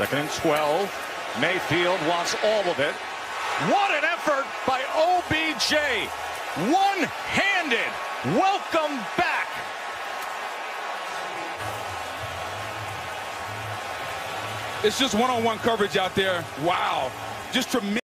Second and 12. Mayfield wants all of it. What an effort by OBJ. One-handed. Welcome back. It's just one-on-one coverage out there. Wow. Just tremendous.